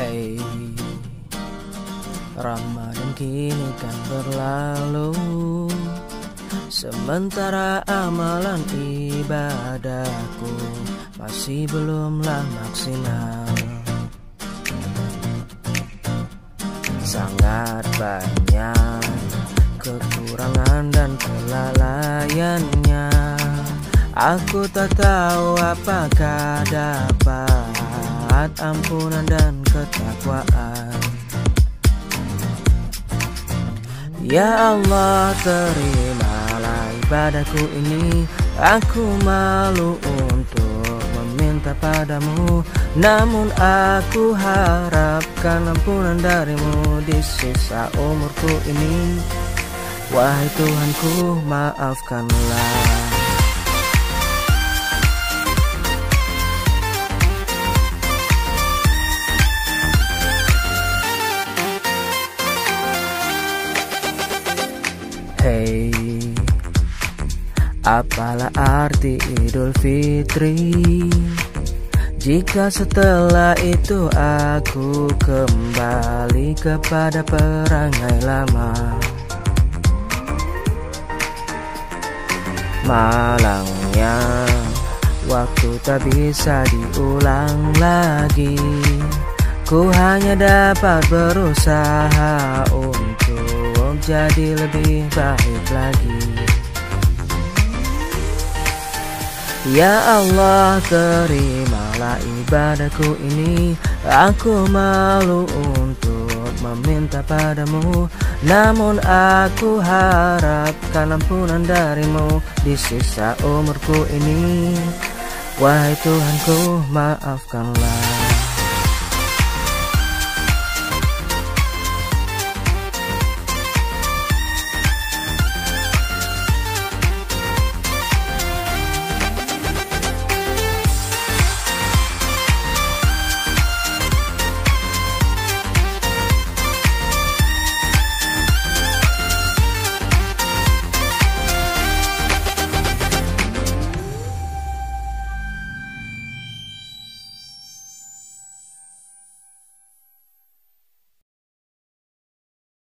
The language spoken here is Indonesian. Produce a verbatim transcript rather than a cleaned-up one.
Hey, Ramadan kini kan berlalu, sementara amalan ibadahku masih belumlah maksimal. Sangat banyak kekurangan dan kelalaiannya. Aku tak tahu apakah dapat ampunan dan ketakwaan. Ya Allah, terimalah ibadahku ini. Aku malu untuk meminta padamu, namun aku harapkan ampunan darimu di sisa umurku ini. Wahai Tuhanku, maafkanlah. Hey, apalah arti Idul Fitri jika setelah itu aku kembali kepada perangai lama? Malangnya waktu tak bisa diulang lagi. Ku hanya dapat berusaha untuk jadi lebih baik lagi. Ya Allah, terimalah ibadahku ini. Aku malu untuk meminta padamu, namun aku harapkan ampunan darimu di sisa umurku ini. Wahai Tuhanku, maafkanlah.